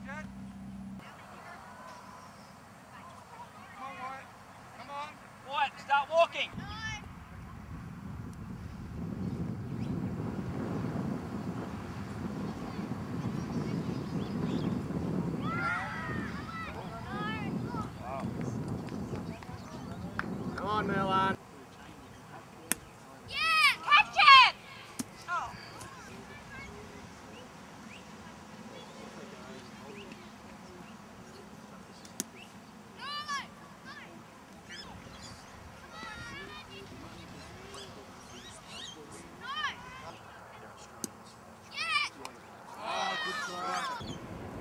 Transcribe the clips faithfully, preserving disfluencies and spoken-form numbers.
Jed. Come on, Wyatt. Come on. Wyatt, start walking. Come on, Milan. Yeah, catch it! Oh. Oh, good try.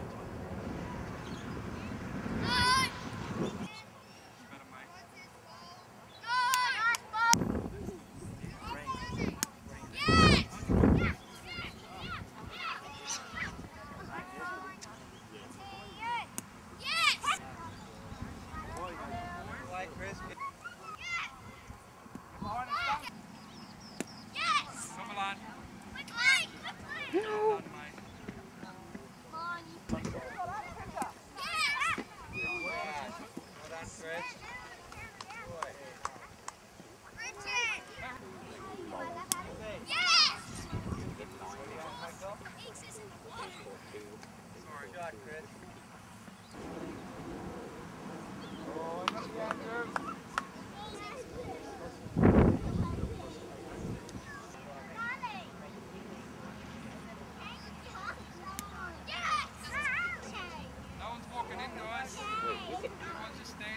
Chris. Come on. Well done, mate. Well done, Chris. Sorry, God, Chris. Oh, I'm not Andrew. No one's walking in, guys. Everyone's just staying.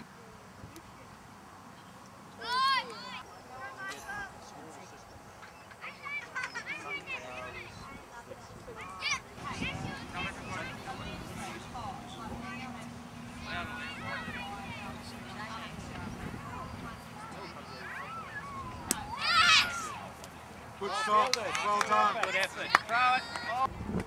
Good stop. Well done. Good effort. Throw it. Oh.